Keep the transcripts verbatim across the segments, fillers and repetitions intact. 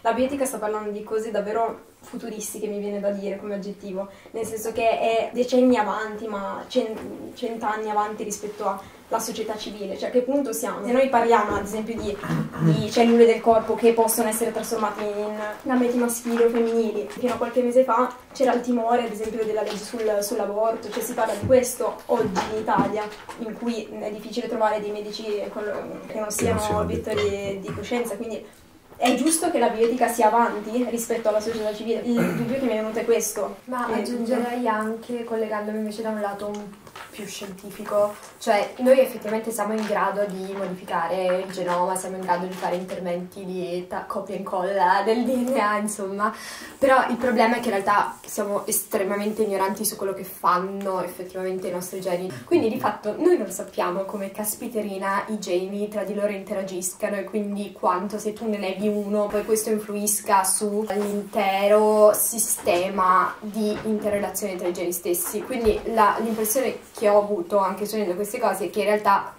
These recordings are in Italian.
La bioetica sta parlando di cose davvero futuristiche, mi viene da dire come aggettivo, nel senso che è decenni avanti, ma cent'anni avanti rispetto alla società civile. Cioè, a che punto siamo? Se noi parliamo ad esempio di, di cellule del corpo che possono essere trasformate in gameti maschili o femminili, fino a qualche mese fa c'era il timore ad esempio della legge sul, sull'aborto, cioè si parla di questo oggi in Italia, in cui è difficile trovare dei medici che non siano obiettori di coscienza, quindi è giusto che la bioetica sia avanti rispetto alla società civile. Il dubbio che mi è venuto è questo. Ma aggiungerei anche, collegandomi invece da un lato un più scientifico, cioè noi effettivamente siamo in grado di modificare il genoma, siamo in grado di fare interventi di copia e incolla del D N A, insomma, però il problema è che in realtà siamo estremamente ignoranti su quello che fanno effettivamente i nostri geni, quindi di fatto noi non sappiamo come caspiterina i geni tra di loro interagiscano e quindi quanto se tu ne levi uno poi questo influisca sull'intero sistema di interrelazione tra i geni stessi. Quindi l'impressione che ho avuto anche studiando queste cose è che in realtà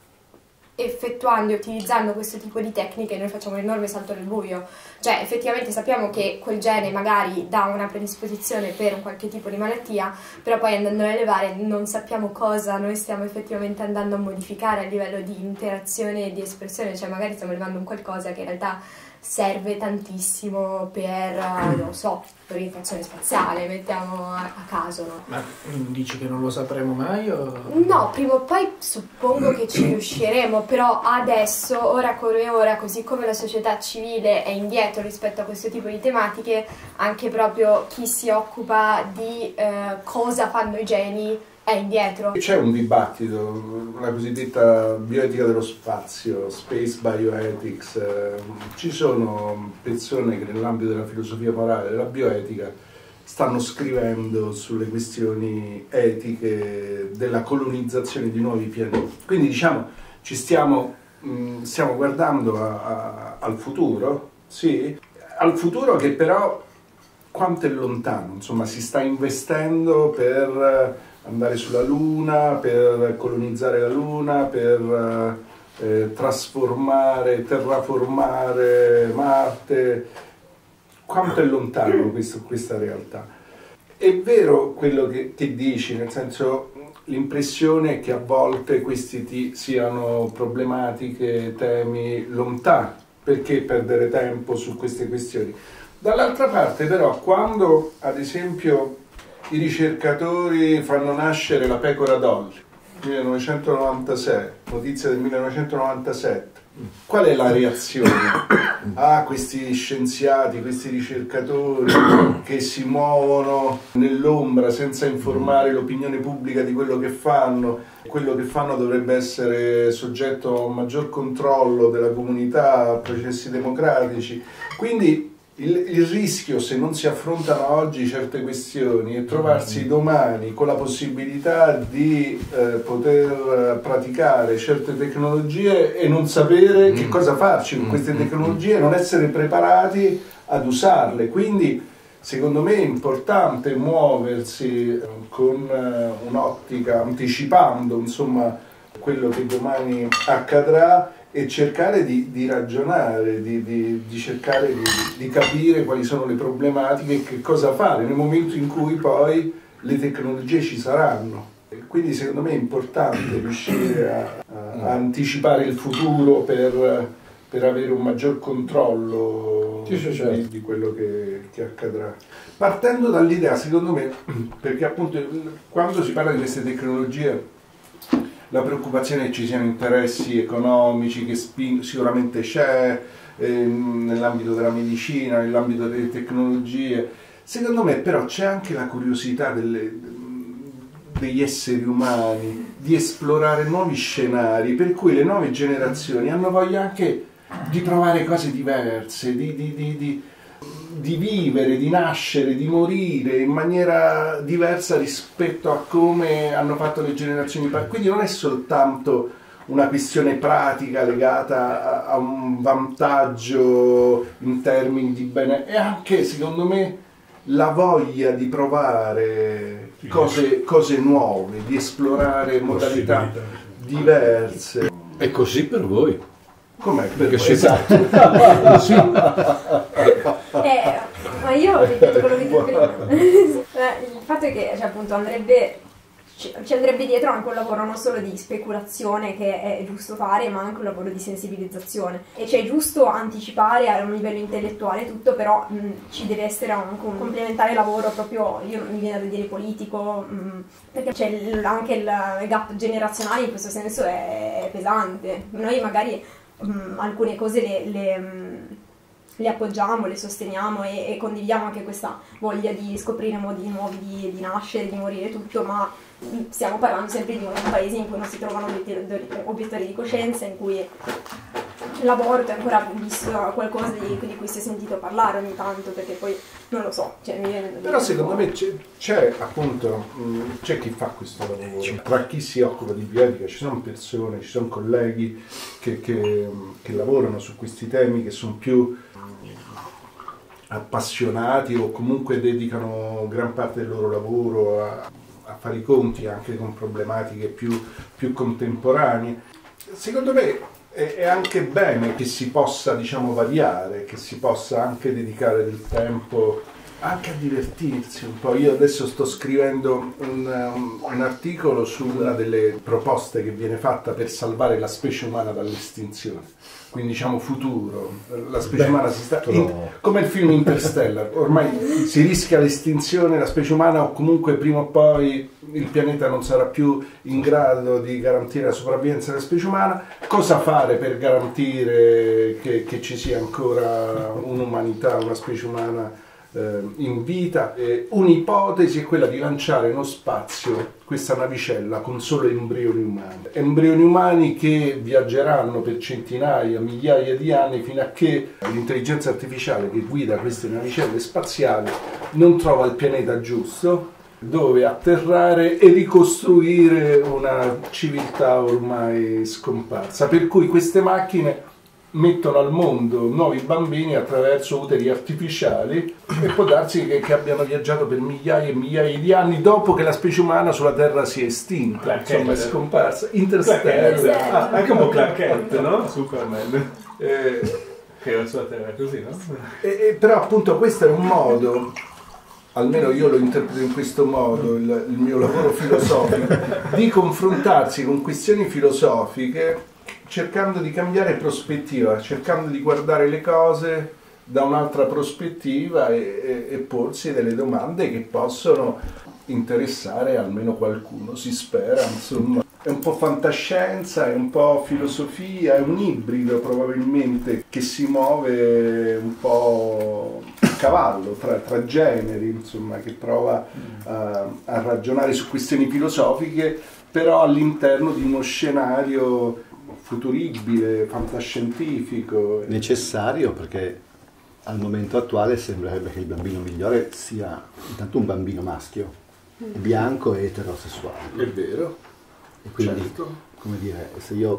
effettuando e utilizzando questo tipo di tecniche noi facciamo un enorme salto nel buio. Cioè effettivamente sappiamo che quel gene magari dà una predisposizione per un qualche tipo di malattia, però poi andandolo a elevare non sappiamo cosa noi stiamo effettivamente andando a modificare a livello di interazione e di espressione. Cioè magari stiamo elevando un qualcosa che in realtà serve tantissimo per, non so, l'orientazione spaziale, mettiamo a, a caso, no? Ma dici che non lo sapremo mai o... No, prima o poi suppongo che ci riusciremo, però adesso, ora come ora, così come la società civile è indietro rispetto a questo tipo di tematiche, anche proprio chi si occupa di eh, cosa fanno i geni è indietro. C'è un dibattito, la cosiddetta bioetica dello spazio, Space Bioethics. Ci sono persone che nell'ambito della filosofia morale, della bioetica, stanno scrivendo sulle questioni etiche della colonizzazione di nuovi pianeti. Quindi diciamo ci stiamo, mh, stiamo guardando a, a, al futuro, sì, al futuro che però quanto è lontano, insomma si sta investendo per andare sulla Luna, per colonizzare la Luna, per eh, trasformare, terraformare Marte. Quanto è lontano questo, questa realtà? È vero quello che, che dici, nel senso l'impressione è che a volte questi ti, siano problematiche, temi lontani. Perché perdere tempo su queste questioni? Dall'altra parte però quando ad esempio i ricercatori fanno nascere la pecora Dolly, millenovecentonovantasei, notizia del millenovecentonovantasette. Qual è la reazione? Ah, questi scienziati, questi ricercatori che si muovono nell'ombra senza informare l'opinione pubblica di quello che fanno. Quello che fanno dovrebbe essere soggetto a un maggior controllo della comunità, a processi democratici. Quindi Il, il rischio, se non si affrontano oggi certe questioni, è trovarsi domani con la possibilità di eh, poter praticare certe tecnologie e non sapere che cosa farci con queste tecnologie, non essere preparati ad usarle. Quindi secondo me è importante muoversi con eh, un'ottica, anticipando insomma quello che domani accadrà, e cercare di, di ragionare, di, di, di cercare di, di capire quali sono le problematiche e che cosa fare nel momento in cui poi le tecnologie ci saranno. E quindi secondo me è importante riuscire a, a, a anticipare il futuro per, per avere un maggior controllo sì, sì, certo. di, di quello che, che accadrà. Partendo dall'idea, secondo me, perché appunto quando si parla di queste tecnologie la preoccupazione è che ci siano interessi economici, che sicuramente c'è ehm, nell'ambito della medicina, nell'ambito delle tecnologie. Secondo me però c'è anche la curiosità delle, degli esseri umani di esplorare nuovi scenari, per cui le nuove generazioni hanno voglia anche di provare cose diverse, di, di, di, di di vivere, di nascere, di morire in maniera diversa rispetto a come hanno fatto le generazioni prima. Quindi non è soltanto una questione pratica legata a, a un vantaggio in termini di bene, è anche secondo me la voglia di provare cose, cose nuove, di esplorare modalità diverse. È così per voi? Com'è? Perché Esatto. Sì. Eh, ma io ripeto quello che dico prima. Eh, il fatto è che cioè, appunto andrebbe ci ci andrebbe dietro anche un lavoro non solo di speculazione che è giusto fare, ma anche un lavoro di sensibilizzazione. E cioè è giusto anticipare a un livello intellettuale tutto, però mh, ci deve essere anche un complementare lavoro proprio, io mi viene da dire politico, mh, perché c'è il- anche il gap generazionale in questo senso è, è pesante. Noi magari mh, alcune cose le, le, mh, le appoggiamo, le sosteniamo e, e condividiamo anche questa voglia di scoprire modi nuovi di, di nascere, di morire tutto, ma stiamo parlando sempre di un paese in cui non si trovano obiettori, obiettori di coscienza, in cui l'aborto è ancora visto qualcosa di, di cui si è sentito parlare ogni tanto, perché poi non lo so. Cioè, mi viene da dire Però un secondo po'. me c'è, c'è appunto, mh, c'è chi fa questo lavoro, tra chi si occupa di bioetica ci sono persone, ci sono colleghi che, che, che lavorano su questi temi, che sono più appassionati o comunque dedicano gran parte del loro lavoro a, a fare i conti anche con problematiche più, più contemporanee. Secondo me è, è anche bene che si possa, diciamo, variare, che si possa anche dedicare del tempo anche a divertirsi un po'. Io adesso sto scrivendo un, un, un articolo su una delle proposte che viene fatta per salvare la specie umana dall'estinzione. Quindi diciamo futuro, la specie Beh, umana si sta... In, come il film Interstellar, ormai si rischia l'estinzione, la specie umana o comunque prima o poi il pianeta non sarà più in grado di garantire la sopravvivenza della specie umana. Cosa fare per garantire che, che ci sia ancora un'umanità, una specie umana in vita? Eh, un'ipotesi è quella di lanciare nello spazio questa navicella con solo embrioni umani. Embrioni umani che viaggeranno per centinaia, migliaia di anni fino a che l'intelligenza artificiale che guida queste navicelle spaziali non trova il pianeta giusto dove atterrare e ricostruire una civiltà ormai scomparsa. Per cui queste macchine mettono al mondo nuovi bambini attraverso uteri artificiali e può darsi che, che abbiano viaggiato per migliaia e migliaia di anni dopo che la specie umana sulla Terra si è estinta, Clark insomma è Kent. scomparsa. Interstellar. Ah, anche un po' Clark Kent, no? Superman. Eh, Che la sua terra è così, no? e, e però appunto questo è un modo, almeno io lo interpreto in questo modo, il, il mio lavoro filosofico, di confrontarsi con questioni filosofiche cercando di cambiare prospettiva, cercando di guardare le cose da un'altra prospettiva e, e, e porsi delle domande che possono interessare almeno qualcuno, si spera, insomma. È un po' fantascienza, è un po' filosofia, è un ibrido probabilmente che si muove un po' a cavallo tra, tra generi, insomma, che prova a, a ragionare su questioni filosofiche, però all'interno di uno scenario futuribile, fantascientifico. Necessario, perché al momento attuale sembrerebbe che il bambino migliore sia intanto un bambino maschio, bianco e eterosessuale. È vero. E quindi, Certo. come dire, se io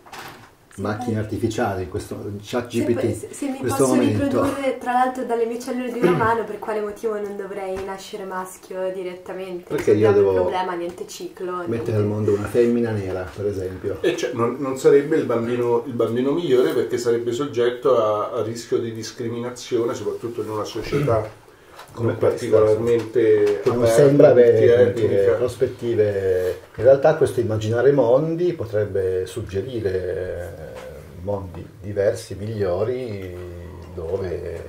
macchine artificiali, in questo chat Se, G P poi- T, se, se mi in questo posso momento, riprodurre tra l'altro dalle mie cellule di una mano, per quale motivo non dovrei nascere maschio direttamente? Perché io Abbiamo devo il problema, niente ciclo. mettere niente- al mondo una femmina nera, per esempio. E cioè, non, non sarebbe il bambino, il bambino migliore perché sarebbe soggetto a, a rischio di discriminazione, soprattutto in una società Come non questa, particolarmente che non aperta, sembra avere, come multietnica. dire, prospettive. In realtà questo immaginare mondi potrebbe suggerire mondi diversi, migliori, dove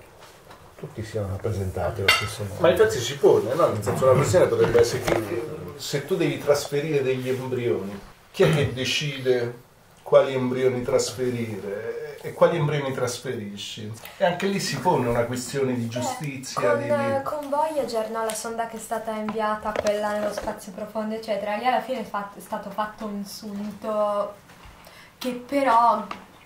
tutti siano rappresentati allo stesso modo. Ma infatti si pone, no? Nel senso, la questione potrebbe essere che se tu devi trasferire degli embrioni, chi è che decide quali embrioni trasferire e quali embrioni trasferisci? E anche lì si pone una questione di giustizia. Con, di, eh, di... con Voyager, no, la sonda che è stata inviata, quella nello spazio profondo, eccetera, lì alla fine è, fatto- è stato fatto un sunto che però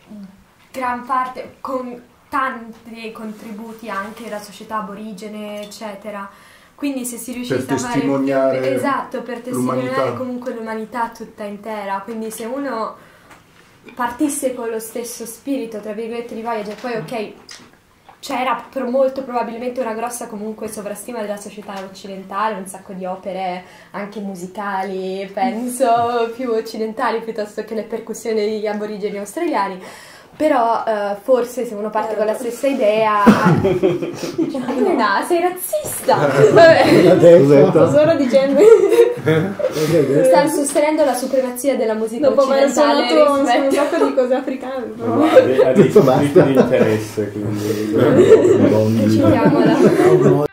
gran parte, con tanti contributi anche della società aborigene, eccetera. Quindi se si riuscisse Per a fare testimoniare esatto, per testimoniare l'umanità. comunque l'umanità tutta intera, quindi se uno partisse con lo stesso spirito, tra virgolette, di Voyager, poi ok, c'era pro- molto probabilmente una grossa comunque sovrastima della società occidentale, un sacco di opere anche musicali, penso, più occidentali piuttosto che le percussioni degli aborigeni australiani, Però eh, forse se uno parte con la stessa idea... Elena, sei razzista! Vabbè, sto solo dicendo... sta sostenendo la supremazia della musica Dopo aver occidentale suonato un rispetto... sacco di cose africane. Ma ha dei, ha dei conflitti di interesse, quindi... Decidiamola.